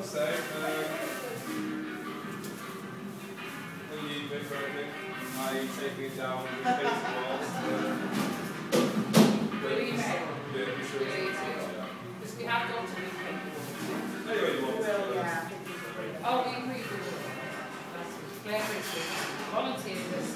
to say. When you been burning, I taking it down the face walls. Really bad. Yeah, for sure. Because we have to go to the Anyway, you won't. Well, yeah. Oh, we agreed with it. Volunteers.